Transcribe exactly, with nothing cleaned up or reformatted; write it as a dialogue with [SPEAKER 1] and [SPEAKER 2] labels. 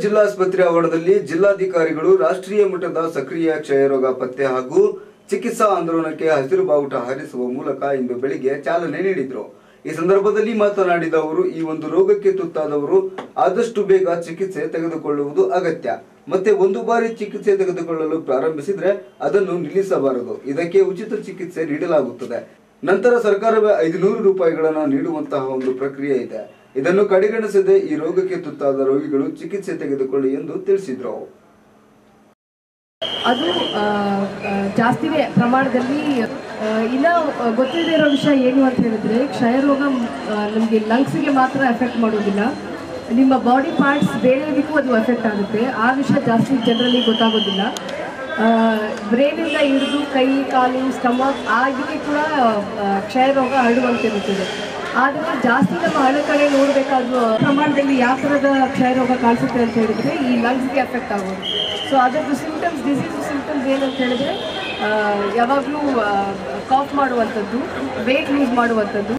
[SPEAKER 1] ಜಿಲ್ಲಾಸ್ಪತ್ರೆ ಆವರಣದಲ್ಲಿ ಜಿಲ್ಲಾಧಿಕಾರಿಗಳು ರಾಷ್ಟ್ರೀಯ ಮಟ್ಟದ ಸಕ್ರಿಯ ಕ್ಷಯರೋಗ ಪತ್ತೆ ಹಾಗೂ ಚಿಕಿತ್ಸಾ ಆಂದೋಲನಕ್ಕೆ ಹಸಿರು ಬಾವುಟ ಹಾರಿಸುವ ಮೂಲಕ ಇಂದು ಬೆಳಿಗ್ಗೆ ಚಾಲನೆ ನೀಡಿದರು। ಈ ಸಂದರ್ಭದಲ್ಲಿ ಮಾತನಾಡಿದ ಅವರು, ಈ ಒಂದು ರೋಗಕ್ಕೆ ತುತ್ತಾದವರು ಆದಷ್ಟು ಬೇಗ ಚಿಕಿತ್ಸೆ ತೆಗೆದುಕೊಳ್ಳುವುದು ಅಗತ್ಯ। ಮತ್ತೆ ಒಂದು ಬಾರಿ ಚಿಕಿತ್ಸೆ ತೆಗೆದುಕೊಳ್ಳಲು ಪ್ರಾರಂಭಿಸಿದ್ರೆ ಅದನ್ನು ನಿಲ್ಲಿಸಬಾರದು। ಇದಕ್ಕೆ ಉಚಿತ ಚಿಕಿತ್ಸೆ ನೀಡಲಾಗುತ್ತದೆ। ನಂತರ ಸರ್ಕಾರವೇ ಐದುನೂರು ರೂಪಾಯಿಗಳನ್ನು ನೀಡುವಂತಹ ಒಂದು ಪ್ರಕ್ರಿಯೆ ಇದೆ। ಇದನ್ನು ಕಡೆಗಣಿಸದೆ ಈ ರೋಗಕ್ಕೆ ತುತ್ತಾದ ರೋಗಿಗಳು ಚಿಕಿತ್ಸೆ ತೆಗೆದುಕೊಳ್ಳಿ ಎಂದು ತಿಳಿಸಿದರು।
[SPEAKER 2] ಅದು ಜಾಸ್ತಿನೇ ಪ್ರಮಾಣದಲ್ಲಿ ಇನ್ನ ಗೊತ್ತಿದೆ ಇರೋ ವಿಷಯ ಏನು ಅಂತ ಹೇಳಿದ್ರೆ, ಕ್ಷಯರೋಗ ನಮಗೆ ಲಂಗ್ಸ್ಗೆ ಮಾತ್ರ ಎಫೆಕ್ಟ್ ಮಾಡೋದಿಲ್ಲ, ನಿಮ್ಮ ಬಾಡಿ ಪಾರ್ಟ್ಸ್ ಬೇರೆದಕ್ಕೂ ಅದು ಎಫೆಕ್ಟ್ ಆಗುತ್ತೆ। ಆ ವಿಷಯ ಜಾಸ್ತಿ ಜನರಲ್ಲಿ ಗೊತ್ತಾಗೋದಿಲ್ಲ। ಬ್ರೈನಿಂದ ಹಿಡಿದು ಕೈ ಕಾಲು ಸ್ಟಮಕ್ ಆಗಿಗೆ ಕೂಡ ಕ್ಷಯರೋಗ ಹರಡುವಂತಿರುತ್ತದೆ। ಆದರೆ ಜಾಸ್ತಿ ನಮ್ಮ ಹಳೆ ಕಡೆ ನೋಡಬೇಕಾದ ಪ್ರಮಾಣದಲ್ಲಿ ಯಾವ ಥರದ ಕ್ಷಯರೋಗ ಕಾಣಿಸುತ್ತೆ ಅಂತ ಹೇಳಿದ್ರೆ ಈ ಲಂಗ್ಸ್ಗೆ ಎಫೆಕ್ಟ್ ಆಗೋದು। ಸೊ ಅದರದ್ದು ಸಿಂಪ್ಟಮ್ಸ್, ಡಿಸೀಸ್ ಸಿಂಪ್ಟಮ್ಸ್ ಏನಂತ ಹೇಳಿದ್ರೆ ಯಾವಾಗಲೂ ಕಾಫ್ ಮಾಡುವಂಥದ್ದು, ವೇಟ್ ಲೂಸ್ ಮಾಡುವಂಥದ್ದು,